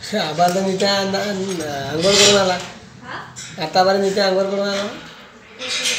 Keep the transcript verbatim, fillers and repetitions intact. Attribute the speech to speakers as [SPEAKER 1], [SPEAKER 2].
[SPEAKER 1] आबाल तर नित्या अंघोळ करून आला. आता आबाला नित्या अंघोळ करून आला.